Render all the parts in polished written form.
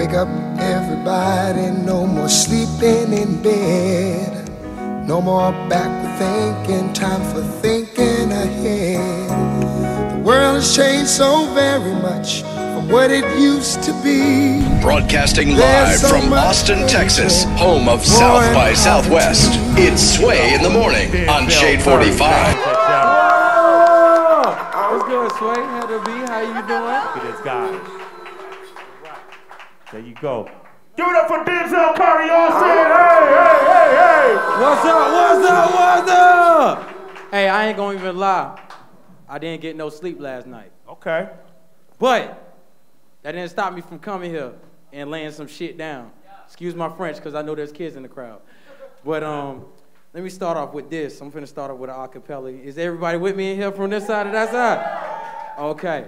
Wake up everybody, no more sleeping in bed. No more backward thinking, time for thinking ahead. The world has changed so very much from what it used to be. Broadcasting live from Austin, Texas, home of South by Southwest. It's Sway in the Morning on Shade 45. What's good, Sway? Heather B, how you doing? Look at this guy. There you go. Give it up for Denzel Curry, Austin! Hey! What's up? Hey, I ain't gonna even lie. I didn't get no sleep last night. Okay. But that didn't stop me from coming here and laying some shit down. Excuse my French, because I know there's kids in the crowd. But let me start off with this. I'm finna start off with an acapella. Is everybody with me in here from this side or that side? Okay.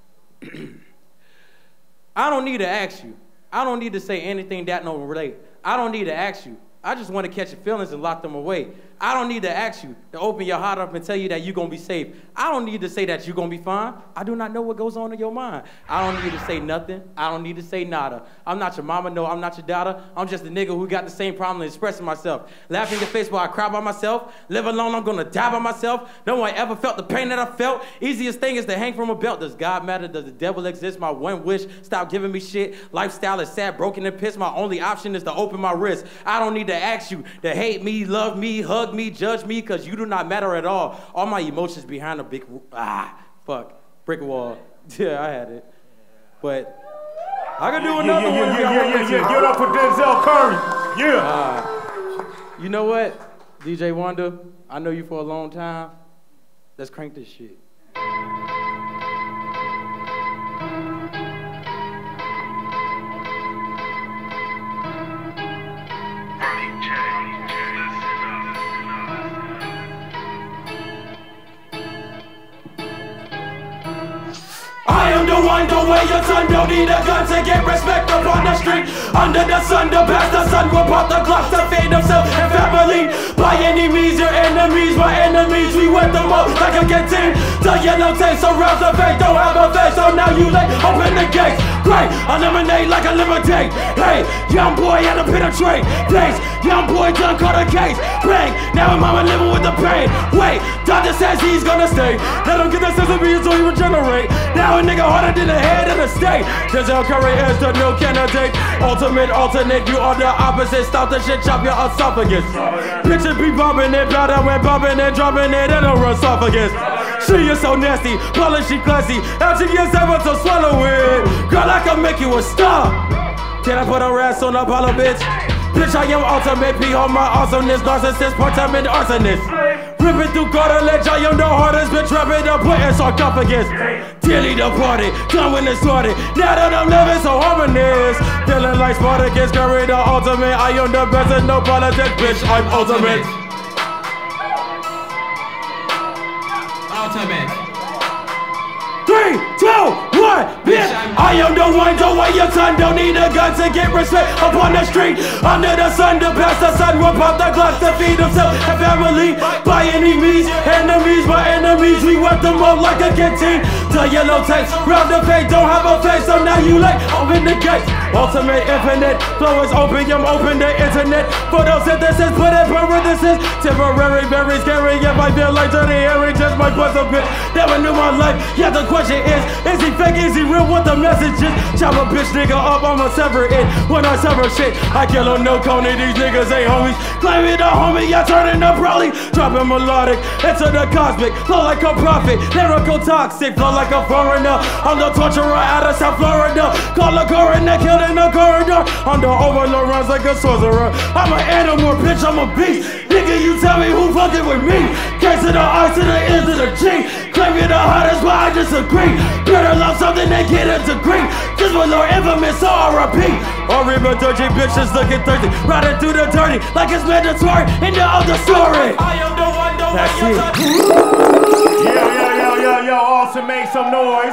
I don't need to ask you. I don't need to say anything that don't relate. I don't need to ask you. I just want to catch your feelings and lock them away. I don't need to ask you to open your heart up and tell you that you're going to be safe. I don't need to say that you're going to be fine. I do not know what goes on in your mind. I don't need to say nothing. I don't need to say nada. I'm not your mama. No, I'm not your daughter. I'm just a nigga who got the same problem expressing myself. Laugh in your face while I cry by myself. Live alone, I'm going to die by myself. No one ever felt the pain that I felt. Easiest thing is to hang from a belt. Does God matter? Does the devil exist? My one wish, stop giving me shit. Lifestyle is sad, broken, and pissed. My only option is to open my wrist. I don't need to ask you to hate me, love me, hug me, judge me, because you do not matter at all. All my emotions behind a big, brick wall. Yeah, I had it. But I could do another one. Yeah. Give it up for Denzel Curry. Yeah. You know what, DJ Wonder? I know you for a long time. Let's crank this shit. I am the one, don't weigh your son, don't need a gun to get respect up on the street. Under the sun, the past the sun will pop the clock to feed themselves and family. By any means, your enemies, my enemies, we wet them up like a canteen. The yellow tape surrounds the face, don't have a face, so now you late, open the gates. Great, eliminate like a lemonade. Hey, young boy had to penetrate. Place, young boy done caught a case. Bang, now my mama living with the pain. Wait, doctor says he's gonna stay. Let him get that sense of being so he regenerate. Now a nigga harder than the head of the state. Denzel Curry is the new candidate. Ultimate alternate, you are the opposite. Stop the shit, chop your esophagus. Picture be bumping it, powder when bumping it, dropping it in her esophagus. She is so nasty, polishy, classy. After you gets able to swallow it, girl, I can make you a star. Can I put a ass on Apollo, bitch? Bitch, I am ultimate, P on my awesomeness, narcissist, part-time arsonist. Ripping through cartilage, I am the hardest bitch, rapping the put in sarcophagus. Daily the party, done when it started. Now that I'm living so harmonious, feeling like Spartacus, Curry the ultimate. I am the best and no politics, bitch, I'm ultimate. Ultimate. 3, 2, 1, bitch! I am the one, don't wait your time, don't need a gun to get respect up on the street. Under the sun, the past the sun will pop the clocks to feed themselves and family. By any means, enemies, my enemies, we wet them up like a canteen. The yellow tapes, round the face, don't have a face, so now you late, open the gates. Ultimate infinite, flow is opium, open the internet. Photosynthesis, put in parenthesis. Temporary, very scary, if I feel like Johnny Henry, just my puzzle bitch. Never knew my life, yeah, the question is he fake, is he real, what the message is? Chop a bitch nigga up, I'ma sever it. When I sever shit, I kill him, no Coney, these niggas ain't homies. Claim it a homie, I turn it up Broly. Dropping melodic, into the cosmic, flow like a prophet. Lyrical toxic, flow like a foreigner. I'm the torturer out of South Florida. Call a coroner, killed in the corridor. I'm the overlord, runs like a sorcerer. I'm an animal, bitch, I'm a beast. Nigga, you tell me who fucking with me. K to the R to the N to the G. Claim you're the hottest, but I disagree. Better love something than get a degree. Just with Lord Infamous, so R.I.P. Or even dirty bitches looking thirsty. Riding through the dirty like it's mandatory in the other story. I am the one, the That's it. Yo, Austin, make some noise.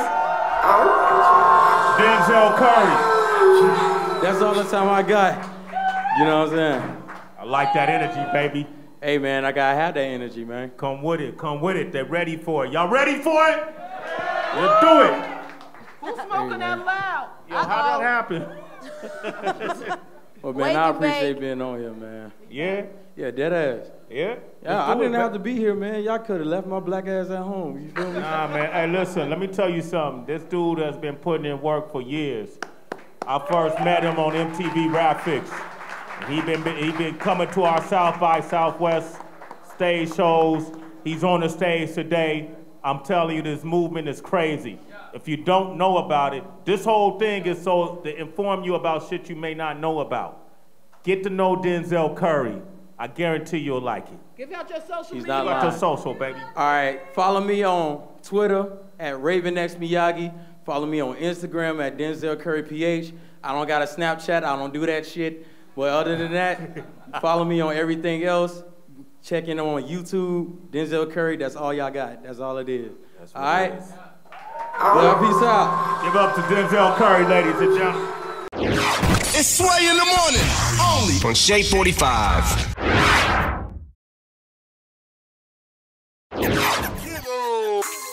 Denzel Curry. That's all the time I got. You know what I'm saying? I like that energy, baby. Hey, man, I gotta have that energy, man. Come with it. They're ready for it. Y'all ready for it? Let's do it. Who's smoking that loud? Yo, how'd that happen? Well, man, I appreciate being on here, man. Yeah? Yeah, dead ass. Yeah? Yeah, I didn't have to be here, man. Y'all could have left my black ass at home. You feel me? Nah, man. Hey, listen, let me tell you something. This dude has been putting in work for years. I first met him on MTV Graphics. He been coming to our South by Southwest stage shows. He's on the stage today. I'm telling you, this movement is crazy. If you don't know about it, this whole thing is so to inform you about shit you may not know about. Get to know Denzel Curry. I guarantee you'll like it. Give out your social He's media. not Give out lying. your social, baby. All right, follow me on Twitter at RavenXMiyagi. Follow me on Instagram at Denzel Curry PH. I don't got a Snapchat. I don't do that shit. But other than that, follow me on everything else. Check in on YouTube, Denzel Curry. That's all y'all got. That's all it is. All right? Well, peace out. Give up to Denzel Curry, ladies and gentlemen. It's Sway in the morning, only on Shea 45.